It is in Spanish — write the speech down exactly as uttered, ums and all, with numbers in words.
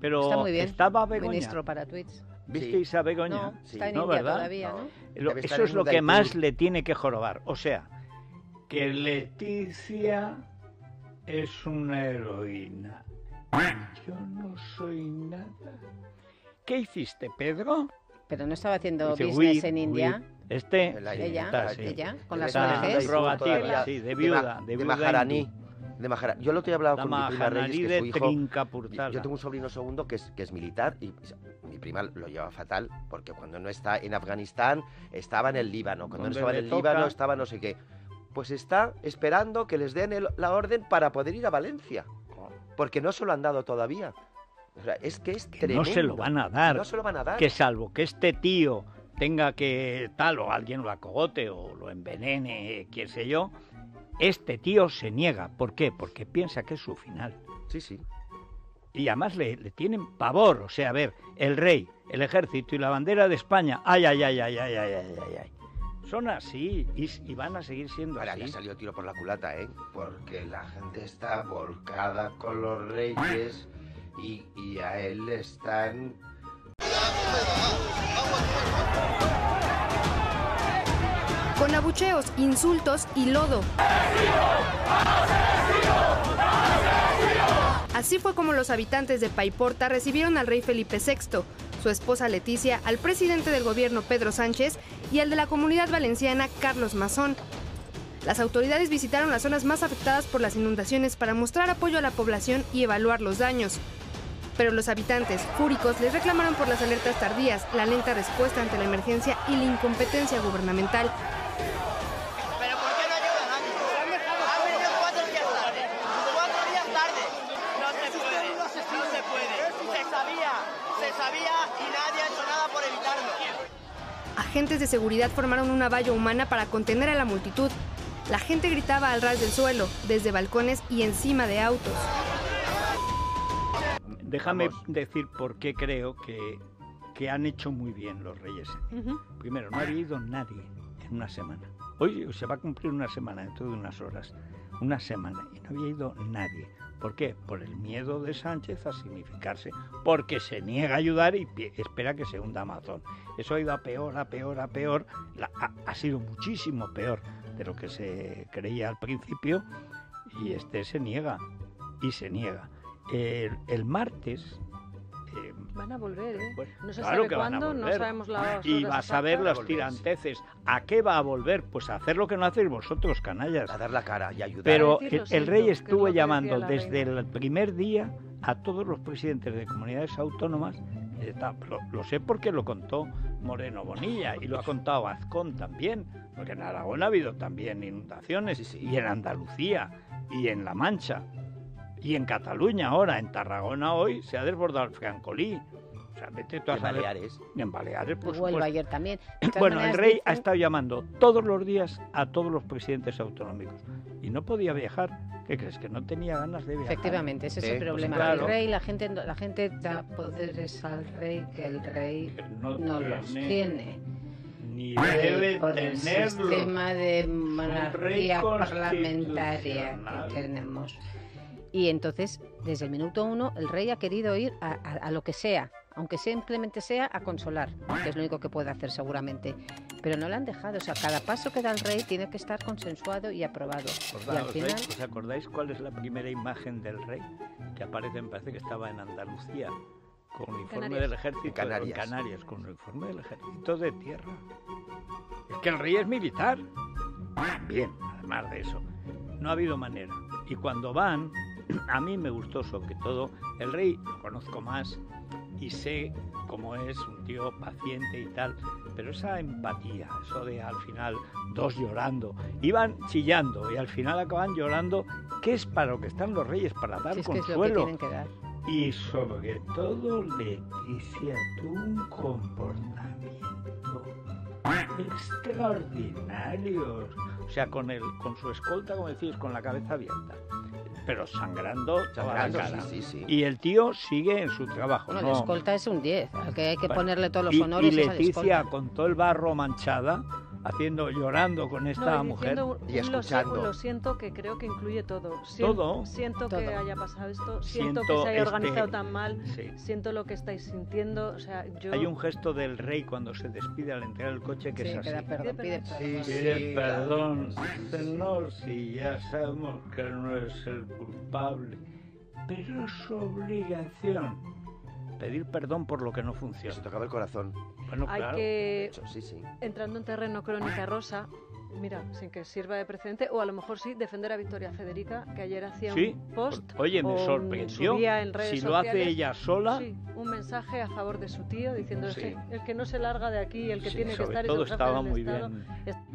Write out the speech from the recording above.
Pero está muy bien. estaba Begoña. Ministro para tweets. ¿Visteis Sí. a Begoña? No, Sí. está en No, India ¿verdad? todavía, ¿no? No. Lo- Debe estar eso es en lo que Udaipur. más le tiene que jorobar. O sea, que Leticia es una heroína. Yo no soy nada. ¿Qué hiciste, Pedro? Pero no estaba haciendo Dice, business "Uy, en uy". Este Este, El aire. ella, está, sí. ella, con Debe las estar en O N Ges. Udaipur Rogativa, todavía. sí, de De viuda, Ma- de de viuda Maharaní. hindú. De Mahara- Yo lo he hablado La con mi prima Reyes, Maharaní que de su hijo... Trincapurtala. Yo tengo un sobrino segundo que es, que es militar y mi prima lo lleva fatal porque cuando no está en Afganistán estaba en el Líbano. Cuando no Donde estaba en le el toca. Líbano estaba no sé qué. Pues está esperando que les den el- la orden para poder ir a Valencia. Porque no se lo han dado todavía. O sea, es que es Que tremendo. no se lo van a dar. No se lo van a dar. Que salvo que este tío tenga que tal o alguien lo acogote o lo envenene, qué sé yo, este tío se niega. ¿Por qué? Porque piensa que es su final. Sí, sí. Y además le, le tienen pavor. O sea, a ver, el rey, el ejército y la bandera de España, ay, ay, ay, ay, ay, ay, ay, ay, ay. Son así y, y van a seguir siendo Ahora le ha así. salido tiro por la culata, ¿eh? Porque la gente está volcada con los reyes y, y a él le están... Con abucheos, insultos y lodo. Así fue como los habitantes de Paiporta recibieron al rey Felipe sexto, su esposa Leticia, al presidente del gobierno Pedro Sánchez y al de la Comunidad Valenciana Carlos Mazón. Las autoridades visitaron las zonas más afectadas por las inundaciones para mostrar apoyo a la población y evaluar los daños. Pero los habitantes, fúricos, les reclamaron por las alertas tardías, la lenta respuesta ante la emergencia y la incompetencia gubernamental. ¿Pero por qué no ayudan antes? Han venido cuatro días tarde. Cuatro días tarde. No se puede. No se puede. Se sabía. Se sabía y nadie ha hecho nada por evitarlo. Agentes de seguridad formaron una valla humana para contener a la multitud. La gente gritaba al ras del suelo, desde balcones y encima de autos. Déjame Vamos. decir por qué creo que, que han hecho muy bien los reyes. Ujú. Primero, no había ido nadie en una semana. Hoy se va a cumplir una semana, dentro de unas horas. Una semana. Y no había ido nadie. ¿Por qué? Por el miedo de Sánchez a significarse. Porque se niega a ayudar y pi- espera que se hunda Amazon. Eso ha ido a peor, a peor, a peor. La- ha, ha sido muchísimo peor de lo que se creía al principio. Y este se niega. Y se niega. El, el martes... eh, Van a volver, ¿eh? Pues, No se claro sabe que van a cuándo, no volver. sabemos las y horas vas a ver exactas. los tiranteces. ¿A qué va a volver? Pues a hacer lo que no hacéis vosotros, canallas. A dar la cara y ayudar. Pero decir lo el, el siento, rey que es estuvo lo que llamando decía la desde reina. el primer día a todos los presidentes de comunidades autónomas. eh, ta- Lo, lo sé porque lo contó Moreno Bonilla y lo ha contado Azcón también, porque en Aragón ha habido también inundaciones, Sí, sí. y en Andalucía, y en La Mancha, y en Cataluña ahora, en Tarragona hoy se ha desbordado el Francolí. O sea, vete tú a En saber- Baleares. y en Baleares, por Y Huelva supuesto. ayer también. De todas Bueno, el maneras, rey dicen- ha estado llamando todos los días a todos los presidentes autonómicos y no podía viajar. ¿Qué crees? Que no tenía ganas de viajar. Efectivamente, ese es Sí, el pues problema. claro. El rey, la gente, la gente da poderes al rey que el rey Que no no los tiene. tiene. Ni debe Por el tenerlo. sistema de rey monarquía parlamentaria constitucional. que tenemos. Y entonces, desde el minuto uno, el rey ha querido ir a, a- a lo que sea, aunque simplemente sea a consolar, que es lo único que puede hacer seguramente. Pero no le han dejado, o sea, cada paso que da el rey tiene que estar consensuado y aprobado. ¿Os, Y al os final, veis- ¿Os acordáis cuál es la primera imagen del rey? Que aparece, me parece que estaba en Andalucía, con uniforme Canarias. del ejército. En Canarias. En Canarias, con uniforme del ejército de tierra. Es que el rey es militar. Bien, además de eso. No ha habido manera. Y cuando van, a mí me gustó sobre todo, el rey lo conozco más y sé cómo es, un tío paciente y tal, pero esa empatía, eso de al final dos llorando, iban chillando y al final acaban llorando, que es para lo que están los reyes, para dar si es que es lo que consuelo. tienen que dar. Y sobre todo Leticia tuvo un comportamiento extraordinario. O sea, con el, con su escolta, como decís, con la cabeza abierta, pero sangrando, toda la Sangrando, cara. sí, sí, sí. Y el tío sigue en su trabajo. Bueno, no. la escolta es un diez, al que hay que Bueno, ponerle todos los y, honores y es a la Leticia, escolta. con todo el barro manchada, haciendo, llorando con esta No, y mujer. diciendo un- Y un lo, si- escuchando. un lo siento, que creo que incluye todo. Sien- Todo. Siento Todo. que haya pasado esto, siento, Siento que se haya este- organizado tan mal, Sí. siento lo que estáis sintiendo, o sea, yo... Hay un gesto del rey cuando se despide al entrar al coche que Sí, es que da así. perdón, pide Sí, perdón. sí. Pide perdón, dice, no, si ya sabemos que no es el culpable, pero es su obligación pedir perdón por lo que no Se funciona. tocaba el corazón. Bueno, Hay claro. De que, hecho, sí, sí. entrando en terreno crónica rosa, mira, sin que sirva de precedente, o a lo mejor sí, defender a Victoria Federica, que ayer hacía Sí, un post. por- oye, me o un- sorprendió. subía en redes Si lo hace sociales, ella sola, Sí, un mensaje a favor de su tío, diciendo Sí. "Es que el que no se larga de aquí, el que sí, tiene que sobre estar es todo el jefe estaba del muy Estado". bien. Es-